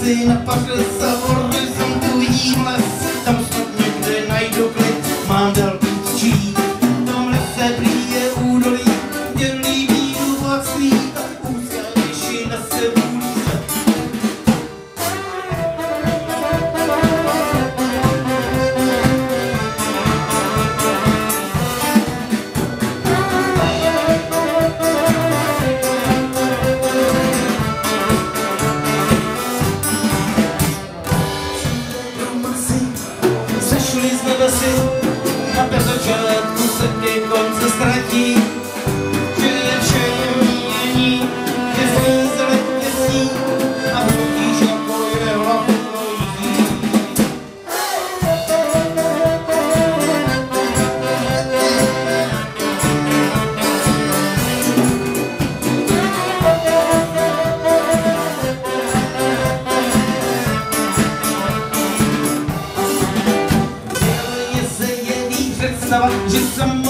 si napadl za horizontu vidím les, tam snad někde najdu klid, mám dálku čít. V tom lese prý je údolí, mě líbí vlasný, tak úzká většina se vůlí. A bez začátku se ke konce ztratí, že vše je mínění, že sní zeletně sní a budíš jako je hlavu dvojí. Že jsem